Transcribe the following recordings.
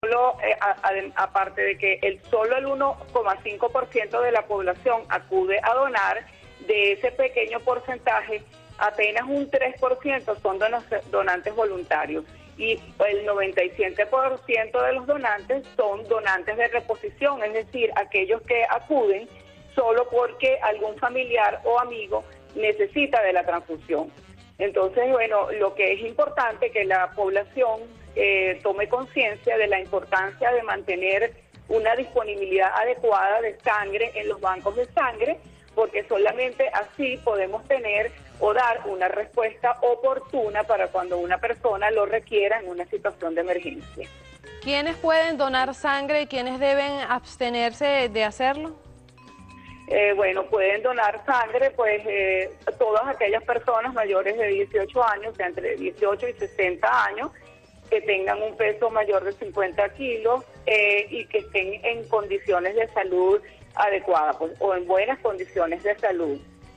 solo, aparte de que solo el 1,5% de la población acude a donar, de ese pequeño porcentaje, apenas un 3% son donantes voluntarios. Y el 97% de los donantes son donantes de reposición, es decir, aquellos que acuden solo porque algún familiar o amigo necesita de la transfusión. Entonces, bueno, lo que es importante es que la población tome conciencia de la importancia de mantener una disponibilidad adecuada de sangre en los bancos de sangre, porque solamente así podemos tener o dar una respuesta oportuna para cuando una persona lo requiera en una situación de emergencia. ¿Quiénes pueden donar sangre y quiénes deben abstenerse de hacerlo? Bueno, pueden donar sangre, pues todas aquellas personas mayores de 18 años, de entre 18 y 60 años, que tengan un peso mayor de 50 kilos y que estén en condiciones de salud adecuadas, pues, o en buenas condiciones de salud.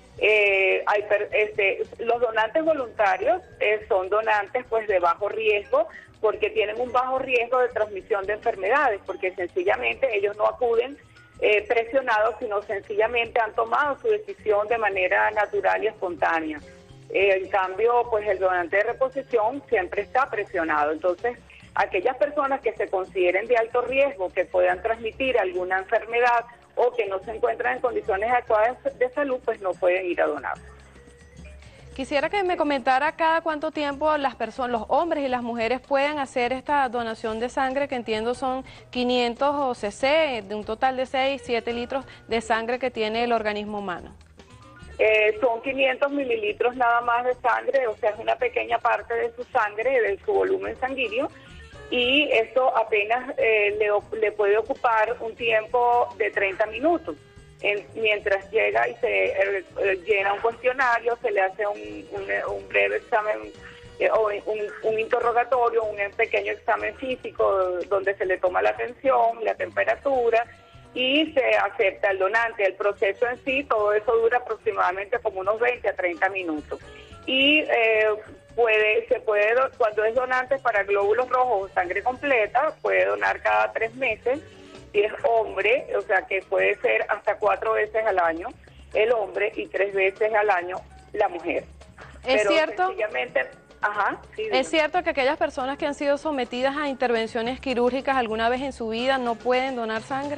Los donantes voluntarios son donantes pues de bajo riesgo, porque tienen un bajo riesgo de transmisión de enfermedades, porque sencillamente ellos no acuden presionados, sino sencillamente han tomado su decisión de manera natural y espontánea. En cambio, pues el donante de reposición siempre está presionado. Entonces, aquellas personas que se consideren de alto riesgo, que puedan transmitir alguna enfermedad o que no se encuentran en condiciones adecuadas de salud, pues no pueden ir a donar. Quisiera que me comentara cada cuánto tiempo las personas, los hombres y las mujeres pueden hacer esta donación de sangre, que entiendo son 500 cc, de un total de 6-7 litros de sangre que tiene el organismo humano. Son 500 mililitros nada más de sangre, o sea, es una pequeña parte de su sangre, de su volumen sanguíneo, y esto apenas le puede ocupar un tiempo de 30 minutos. Mientras llega y se llena un cuestionario, se le hace un breve examen o un interrogatorio, un pequeño examen físico donde se le toma la tensión, la temperatura y se acepta el donante. El proceso en sí, todo eso dura aproximadamente como unos 20 a 30 minutos. Y cuando es donante para glóbulos rojos o sangre completa, puede donar cada 3 meses. Si es hombre, o sea que puede ser hasta 4 veces al año el hombre y 3 veces al año la mujer. ¿Es cierto? Sencillamente, sí, ¿es cierto que aquellas personas que han sido sometidas a intervenciones quirúrgicas alguna vez en su vida no pueden donar sangre?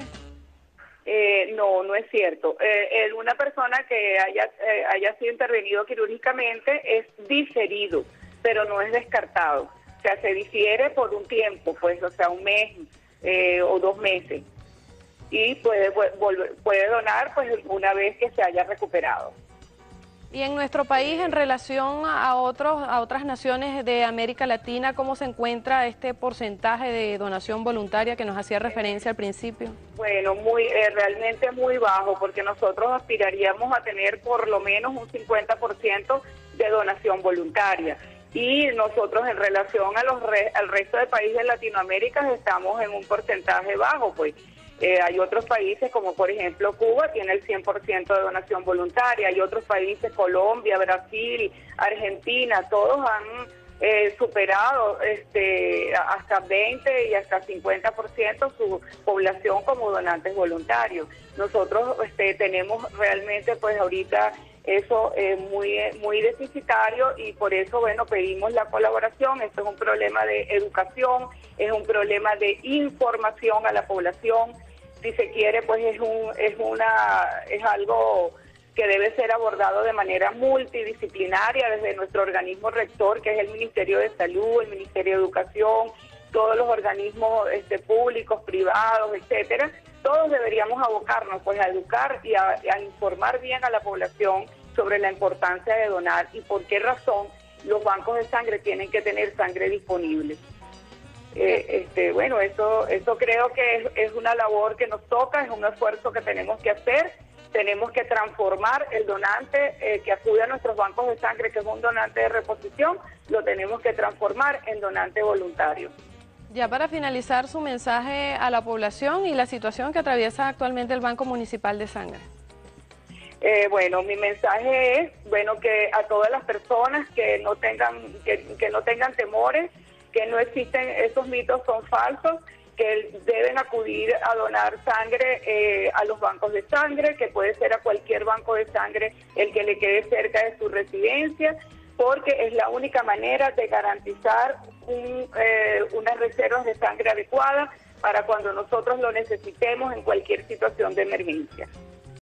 No es cierto. Una persona que haya sido intervenido quirúrgicamente es diferido, pero no es descartado. O sea, se difiere por un tiempo, pues, o sea, un mes o 2 meses. Y puede donar pues una vez que se haya recuperado. Y en nuestro país, en relación a otras naciones de América Latina, ¿cómo se encuentra este porcentaje de donación voluntaria que nos hacía referencia al principio? Bueno, realmente muy bajo, porque nosotros aspiraríamos a tener por lo menos un 50% de donación voluntaria. Y nosotros en relación al resto de países de Latinoamérica estamos en un porcentaje bajo, pues. Hay otros países como por ejemplo Cuba tiene el 100% de donación voluntaria, hay otros países, Colombia, Brasil, Argentina, todos han superado hasta 20 y hasta 50% su población como donantes voluntarios. Nosotros tenemos realmente pues ahorita eso es muy deficitario y por eso, bueno, pedimos la colaboración. Esto es un problema de educación, es un problema de información a la población. Si se quiere, pues es algo que debe ser abordado de manera multidisciplinaria desde nuestro organismo rector, que es el Ministerio de Salud, el Ministerio de Educación, todos los organismos públicos, privados, etcétera. Todos deberíamos abocarnos pues a educar y a informar bien a la población sobre la importancia de donar y por qué razón los bancos de sangre tienen que tener sangre disponible. Bueno, eso creo que es una labor que nos toca, es un esfuerzo que tenemos que hacer. Tenemos que transformar el donante que acude a nuestros bancos de sangre, que es un donante de reposición, lo tenemos que transformar en donante voluntario. Ya para finalizar, su mensaje a la población y la situación que atraviesa actualmente el Banco Municipal de Sangre. Bueno, mi mensaje es, bueno, que a todas las personas que no tengan temores, que no existen, esos mitos son falsos que deben acudir a donar sangre a los bancos de sangre, que puede ser a cualquier banco de sangre el que le quede cerca de su residencia, porque es la única manera de garantizar unas reservas de sangre adecuadas para cuando nosotros lo necesitemos en cualquier situación de emergencia.